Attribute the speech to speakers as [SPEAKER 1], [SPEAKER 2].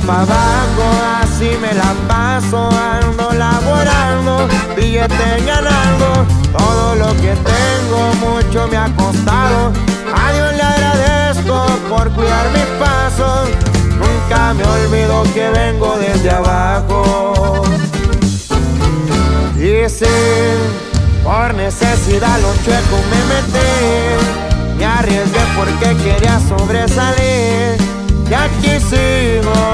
[SPEAKER 1] pa' abajo, así me la paso, ando laborando, billete ganando. Todo lo que tengo mucho me ha costado. A Dios le agradezco por cuidar mis pasos. Nunca me olvido que vengo desde abajo. Y sí, por necesidad los chuecos me metí. Me arriesgué porque quería sobresalir. Y aquí sigo